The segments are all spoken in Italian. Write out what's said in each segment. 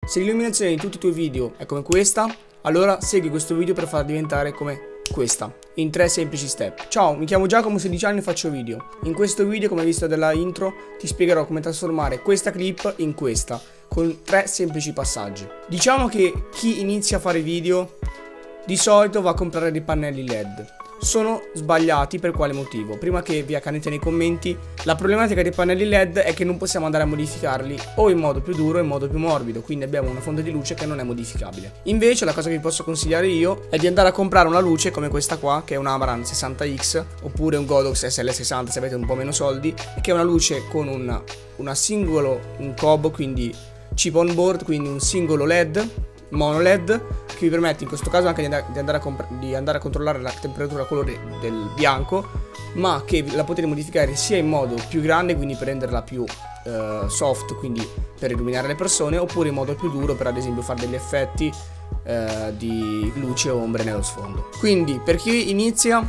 Se l'illuminazione di tutti i tuoi video è come questa, allora segui questo video per farla diventare come questa, in 3 semplici step. Ciao, mi chiamo Giacomo, 16 anni e faccio video. In questo video, come hai visto dalla intro, ti spiegherò come trasformare questa clip in questa, con 3 semplici passaggi. Diciamo che chi inizia a fare video di solito va a comprare dei pannelli LED. Sono sbagliati per quale motivo? Prima che vi accanite nei commenti, la problematica dei pannelli LED è che non possiamo andare a modificarli o in modo più duro o in modo più morbido, quindi abbiamo una fonte di luce che non è modificabile. Invece la cosa che vi posso consigliare io è di andare a comprare una luce come questa qua, che è un Amaran 60X, oppure un Godox SL60 se avete un po' meno soldi, che è una luce con un cob, quindi chip on board, quindi un singolo LED, mono LED, che vi permette in questo caso anche di andare a controllare la temperatura colore del bianco, ma che la potete modificare sia in modo più grande, quindi per renderla più soft, quindi per illuminare le persone, oppure in modo più duro per ad esempio fare degli effetti di luce o ombre nello sfondo. Quindi per chi inizia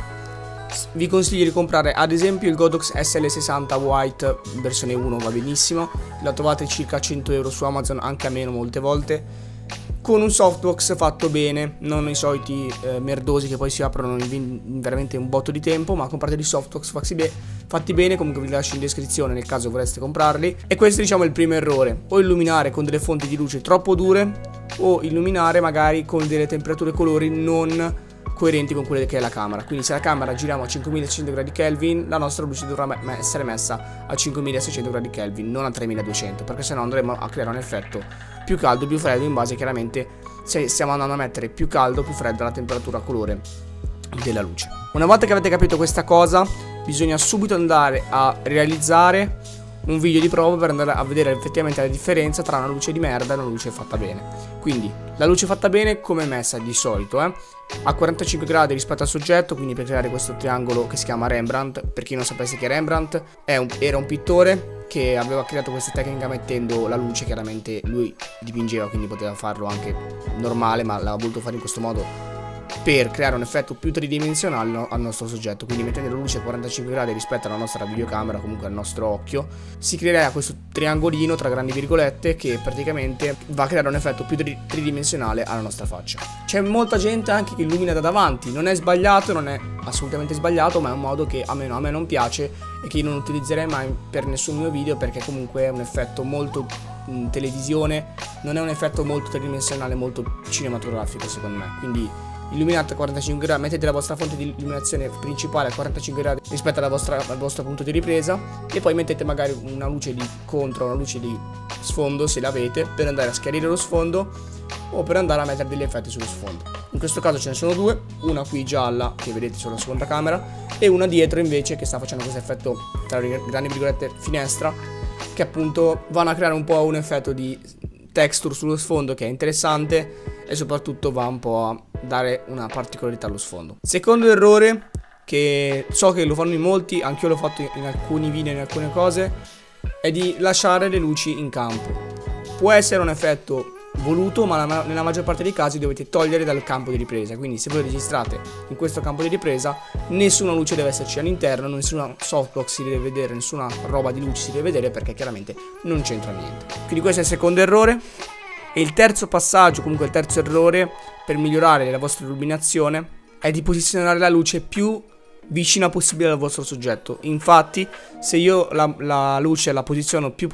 vi consiglio di comprare ad esempio il Godox SL60 White versione 1, va benissimo, la trovate circa 100 euro su Amazon, anche a meno molte volte, con un softbox fatto bene, non i soliti merdosi che poi si aprono in veramente un botto di tempo, ma comprate dei softbox fatti bene. Comunque vi lascio in descrizione nel caso vorreste comprarli. E questo diciamo è il primo errore: o illuminare con delle fonti di luce troppo dure, o illuminare magari con delle temperature e colori non coerenti con quelle che è la camera. Quindi se la camera giriamo a 5600 gradi Kelvin, la nostra luce dovrà essere messa a 5600 gradi Kelvin, non a 3200, perché sennò andremo a creare un effetto più caldo, più freddo, in base chiaramente se stiamo andando a mettere più caldo, più fredda la temperatura colore della luce. Una volta che avete capito questa cosa, bisogna subito andare a realizzare un video di prova per andare a vedere effettivamente la differenza tra una luce di merda e una luce fatta bene. Quindi la luce fatta bene come è messa di solito, a 45 gradi rispetto al soggetto, quindi per creare questo triangolo che si chiama Rembrandt. Per chi non sapesse che Rembrandt era un pittore che aveva creato questa tecnica mettendo la luce, chiaramente lui dipingeva, quindi poteva farlo anche normale, ma l'ha voluto fare in questo modo per creare un effetto più tridimensionale al nostro soggetto. Quindi mettendo la luce a 45 gradi rispetto alla nostra videocamera, comunque al nostro occhio, si creerà questo triangolino tra grandi virgolette che praticamente va a creare un effetto più tridimensionale alla nostra faccia. C'è molta gente anche che illumina da davanti, non è sbagliato, non è assolutamente sbagliato, ma è un modo che a me non piace e che io non utilizzerei mai per nessun mio video, perché comunque è un effetto molto in televisione, non è un effetto molto tridimensionale, molto cinematografico secondo me. Quindi illuminate a 45 gradi, mettete la vostra fonte di illuminazione principale a 45 gradi rispetto al vostro punto di ripresa, e poi mettete magari una luce di contro, una luce di sfondo se l'avete, per andare a schiarire lo sfondo o per andare a mettere degli effetti sullo sfondo. In questo caso ce ne sono due, una qui gialla che vedete sulla seconda camera e una dietro invece che sta facendo questo effetto tra grandi virgolette finestra, che appunto vanno a creare un po' un effetto di texture sullo sfondo che è interessante e soprattutto va un po' a dare una particolarità allo sfondo. Secondo errore, che so che lo fanno in molti, anche io l'ho fatto in alcuni video, in alcune cose, è di lasciare le luci in campo. Può essere un effetto voluto, ma nella maggior parte dei casi dovete togliere dal campo di ripresa. Quindi se voi registrate in questo campo di ripresa, nessuna luce deve esserci all'interno, nessuna softbox si deve vedere, nessuna roba di luce si deve vedere, perché chiaramente non c'entra niente. Quindi questo è il secondo errore. E il terzo passaggio, comunque il terzo errore per migliorare la vostra illuminazione, è di posizionare la luce più vicina possibile al vostro soggetto. Infatti se io la luce la posiziono più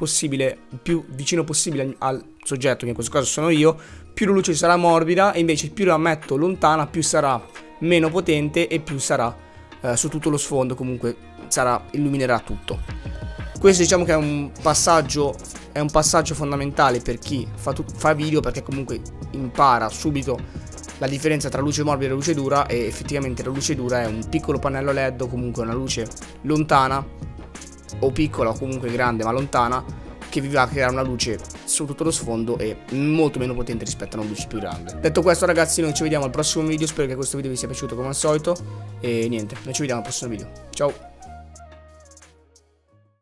vicino possibile al soggetto, che in questo caso sono io, più la luce sarà morbida, e invece più la metto lontana più sarà meno potente e più sarà su tutto lo sfondo, comunque illuminerà tutto. Questo diciamo che è un passaggio fondamentale per chi fa video, perché comunque impara subito la differenza tra luce morbida e luce dura, e effettivamente la luce dura è un piccolo pannello LED o comunque una luce lontana, o piccola o comunque grande ma lontana, che vi va a creare una luce su tutto lo sfondo e molto meno potente rispetto a una luce più grande. Detto questo ragazzi, noi ci vediamo al prossimo video, spero che questo video vi sia piaciuto come al solito, e niente, noi ci vediamo al prossimo video, ciao!